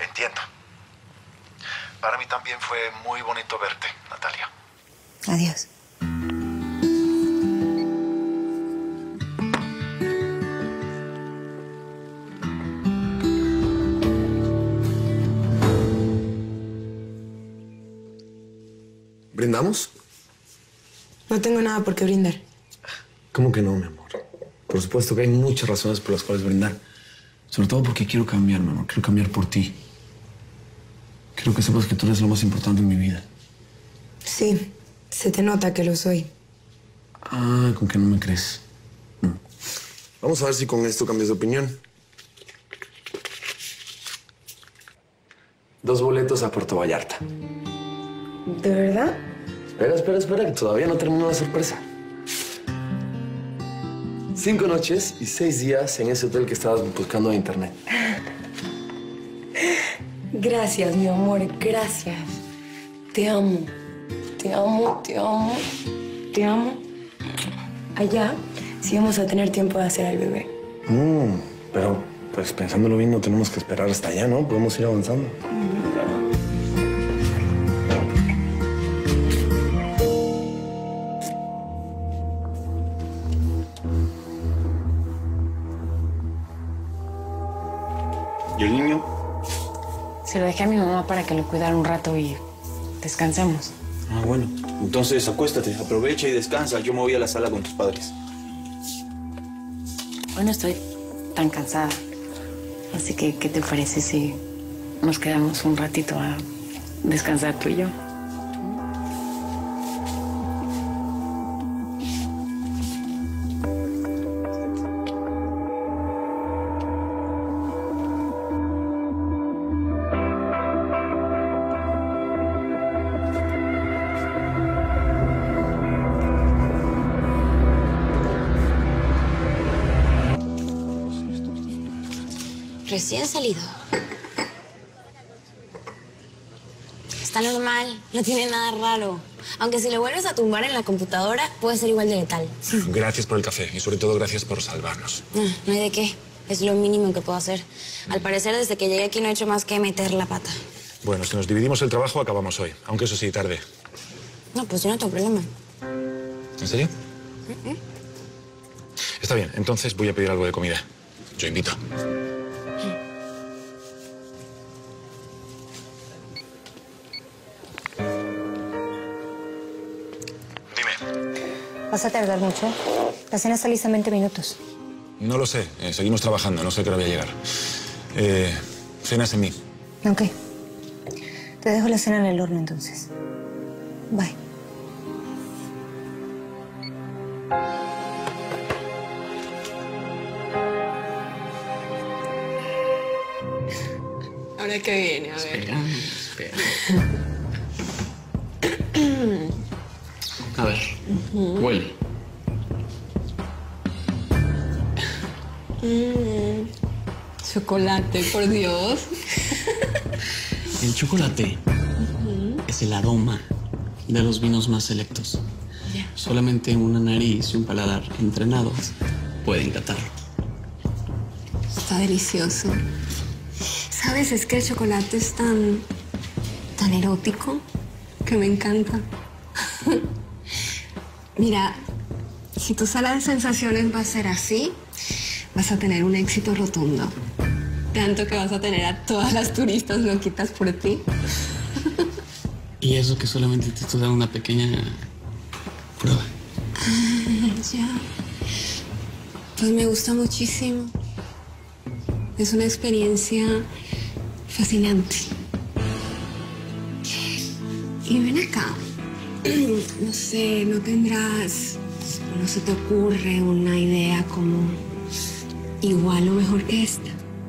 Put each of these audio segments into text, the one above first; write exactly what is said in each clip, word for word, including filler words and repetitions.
Entiendo. Para mí también fue muy bonito verte, Natalia. Adiós. ¿Brindamos? No tengo nada por qué brindar. ¿Cómo que no, mi amor? Por supuesto que hay muchas razones por las cuales brindar. Sobre todo porque quiero cambiar, mi amor. Quiero cambiar por ti. Quiero que sepas que tú eres lo más importante en mi vida. Sí, se te nota que lo soy. Ah, con que no me crees. No. Vamos a ver si con esto cambias de opinión. Dos boletos a Puerto Vallarta. ¿De verdad? Espera, espera, espera, que todavía no terminó la sorpresa. Cinco noches y seis días en ese hotel que estabas buscando en internet. Gracias, mi amor, gracias. Te amo, te amo, te amo, te amo. Allá sí vamos a tener tiempo de hacer al bebé. Mm, pero, pues, pensándolo bien, no tenemos que esperar hasta allá, ¿no? Podemos ir avanzando. Mm. ¿Y el niño? Se lo dejé a mi mamá para que lo cuidara un rato y descansemos. Ah, bueno. Entonces acuéstate, aprovecha y descansa. Yo me voy a la sala con tus padres. Hoy no estoy tan cansada. Así que, ¿qué te parece si nos quedamos un ratito a descansar tú y yo? Recién salido. Está normal, no tiene nada raro. Aunque si lo vuelves a tumbar en la computadora, puede ser igual de letal. Gracias por el café y sobre todo gracias por salvarnos. No, no hay de qué. Es lo mínimo que puedo hacer. Al parecer, desde que llegué aquí no he hecho más que meter la pata. Bueno, si nos dividimos el trabajo, acabamos hoy. Aunque eso sí, tarde. No, pues yo no tengo problema. ¿En serio? ¿Mm? Está bien, entonces voy a pedir algo de comida. Yo invito. ¿Vas a tardar mucho? La cena está lista en veinte minutos. No lo sé. Eh, seguimos trabajando. No sé qué hora voy a llegar. Eh, cenas en mí. Ok. Te dejo la cena en el horno, entonces. Bye. Ahora que viene, a ver. Espera, espera. A ver, uh-huh. Huele. Mm, chocolate, por Dios. El chocolate uh-huh. es el aroma de los vinos más selectos. Yeah. Solamente una nariz y un paladar entrenados pueden catarlo. Está delicioso. ¿Sabes? Es que el chocolate es tan, tan erótico que me encanta. Mira, si tu sala de sensaciones va a ser así, vas a tener un éxito rotundo. Tanto que vas a tener a todas las turistas loquitas por ti. Y eso que solamente te estoy dando una pequeña prueba. Ah, ya. Pues me gusta muchísimo. Es una experiencia fascinante. Y ven acá. No sé, ¿no tendrás, no se te ocurre una idea como igual o mejor que esta?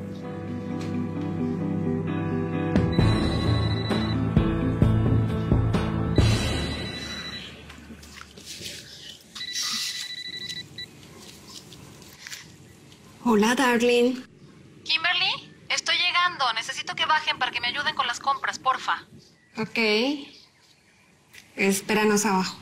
Hola, darling. Kimberly, estoy llegando. Necesito que bajen para que me ayuden con las compras, porfa. Ok. Espéranos abajo.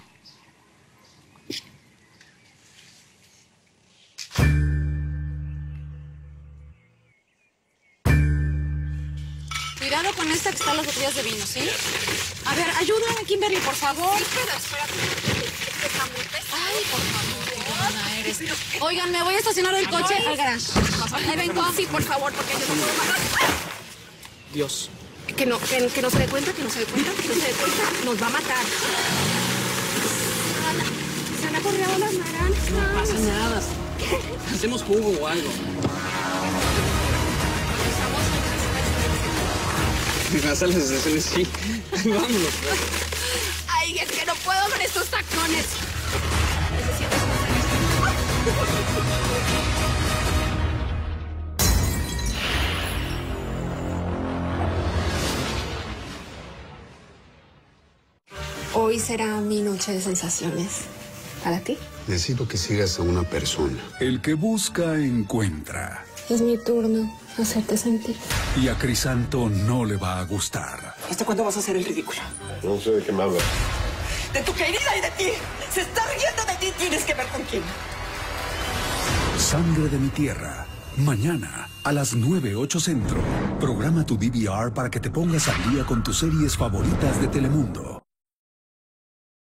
Cuidado con esta que están las botellas de vino, ¿sí? A ver, ayúdame, Kimberly, por favor. Espera, espérate. Ay, por favor, qué buena eres. Oigan, me voy a estacionar el coche al garage. Ahí vengo. Sí, por favor, porque yo no puedo pagar. Dios. Que no, que, que no se dé cuenta, que no se dé cuenta, que no se dé cuenta. Nos va a matar. Se han acorreado las naranjas. No pasa nada. Hacemos jugo o algo. Hasta las estaciones, sí. Vámonos. Ay, es que no puedo con estos tacones. Necesito Hoy será mi noche de sensaciones. ¿Para ti? Necesito que sigas a una persona. El que busca, encuentra. Es mi turno hacerte sentir. Y a Crisanto no le va a gustar. ¿Hasta cuándo vas a hacer el ridículo? No sé de qué me hablas. De tu querida y de ti. Se está riendo de ti. Tienes que ver con quién. Sangre de mi tierra. Mañana a las nueve, ocho Centro. Programa tu D V R para que te pongas al día con tus series favoritas de Telemundo.